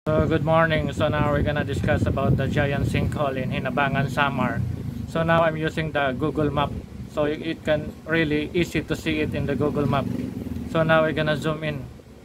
So good morning. So now we're gonna discuss about the giant sinkhole in Hinabangan, Samar. So now I'm using the Google Map, so it can really easy to see it in the Google Map. So now we're gonna zoom in.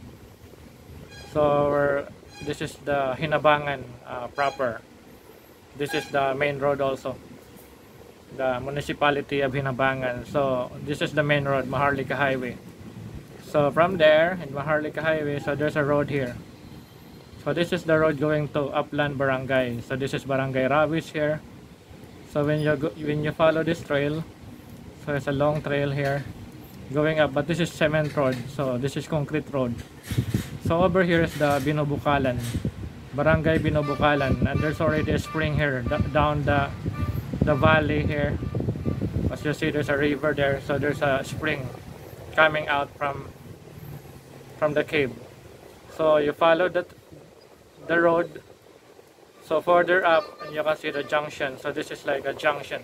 So this is the Hinabangan proper. This is the main road also, the municipality of Hinabangan. So this is the main road, Maharlika Highway. So from there in Maharlika Highway, so there's a road here. So this is the road going to Upland Barangay. So this is Barangay Rawis here. So when you follow this trail, so it's a long trail here going up, but this is cement road, so this is concrete road. So over here is the Binubukalan, Barangay Binubukalan, and there's already a spring here down the valley here. As you see, there's a river there, so there's a spring coming out from the cave. So you follow the road, so further up and you can see the junction. So this is like a junction.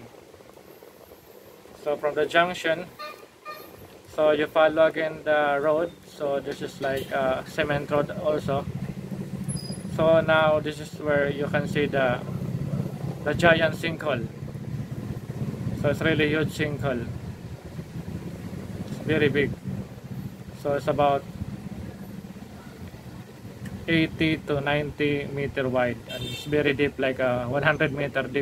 So from the junction, so you follow again the road. So this is like a cement road also. So now this is where you can see the giant sinkhole. So it's really huge sinkhole. It's very big. So it's about 80 to 90 meter wide, and it's very deep, like a 100 meter deep.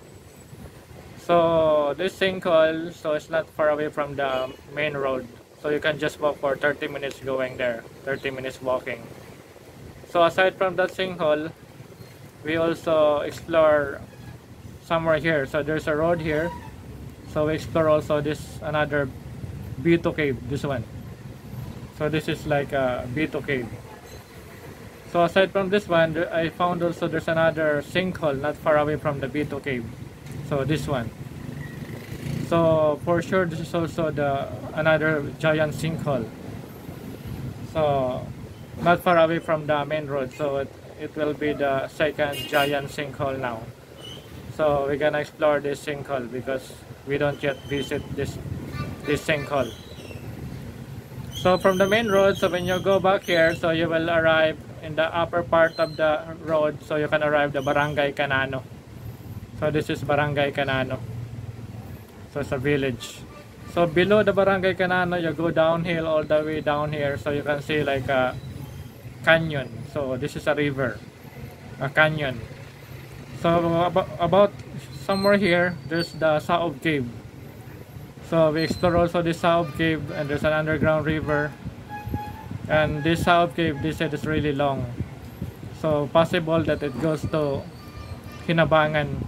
So this sinkhole, so it's not far away from the main road, so you can just walk for 30 minutes going there, 30 minutes walking. So aside from that sinkhole, we also explore somewhere here. So there's a road here, so we explore also this another B2 cave, this one. So this is like a B2 cave. So aside from this one, I found also there's another sinkhole not far away from the B2 cave. So this one. So for sure this is also another giant sinkhole. So not far away from the main road. So it will be the second giant sinkhole now. So we're gonna explore this sinkhole because we don't yet visit this sinkhole. So from the main road, so when you go back here, so you will arrive in the upper part of the road, so you can arrive the Barangay Canano. So this is Barangay Canano. So it's a village. So below the Barangay Canano, you go downhill all the way down here, so you can see like a canyon. So this is a river, a canyon. So about somewhere here, there's the Saob Cave. So we explore also the Saob Cave, and there's an underground river. And this Saob Cave, they said, is really long. So possible that it goes to Hinabangan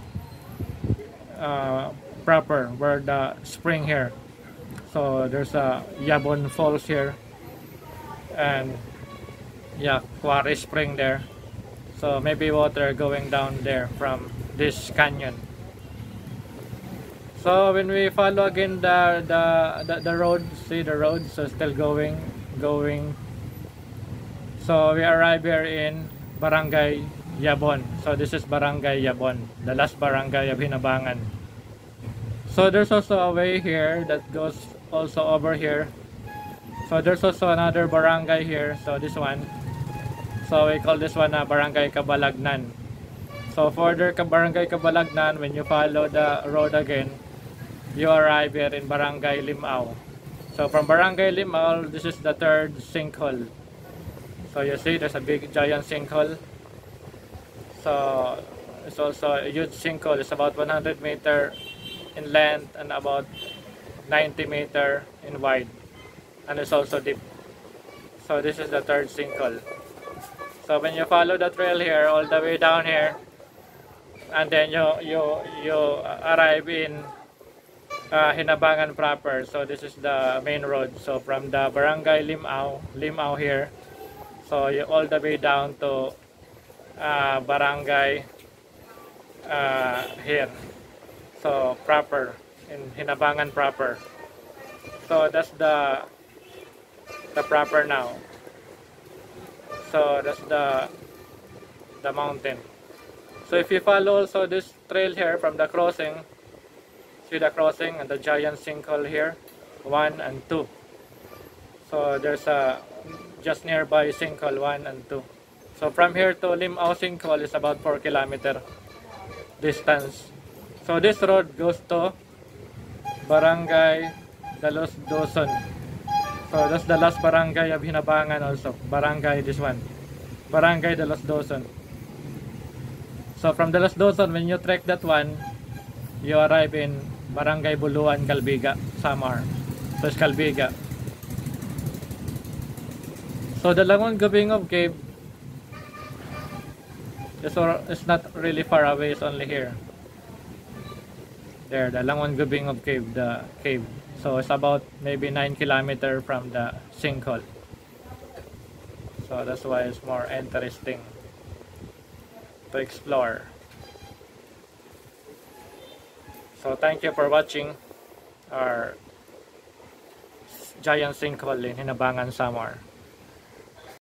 proper, where the spring here. So there's a Yabon Falls here. And yeah, Quarry Spring there. So maybe water going down there from this canyon. So when we follow again the road, see the road, so still going. So we arrive here in Barangay Yabon. So this is Barangay Yabon, the last barangay of Hinabangan. So there's also a way here that goes also over here. So there's also another barangay here. So this one. So we call this one Barangay Cabalagnan. So further Barangay Cabalagnan, when you follow the road again, you arrive here in Barangay Limao. So from Barangay Limao, this is the third sinkhole. So you see there's a big giant sinkhole. So it's also a huge sinkhole. It's about 100 meter in length and about 90 meter in wide, and it's also deep. So this is the third sinkhole. So when you follow the trail here all the way down here, and then you arrive in Hinabangan proper. So this is the main road. So from the Barangay Limao here, so you all the way down to Barangay here. So proper in Hinabangan proper. So that's the proper now. So that's the mountain. So if you follow also this trail here from the crossing, see the crossing and the giant sinkhole here, 1 and 2. So there's a just nearby sinkhole 1 and 2. So from here to Limao Sinkhole is about 4 kilometer distance. So this road goes to Barangay Dalos Doson. So that's the last barangay of Hinabangan also. Barangay this one. Barangay Dalos Doson. So from Dalos Doson, when you trek that one, you arrive in Barangay Buluan, Calbiga, Samar. So it's Calbiga. So the Langon Gubingov Cave is not really far away, it's only here. There, the Langon Gubingov Cave, the cave. So it's about maybe 9 kilometers from the sinkhole. So that's why it's more interesting to explore. So thank you for watching our giant sinkhole in Hinabangan, Samar.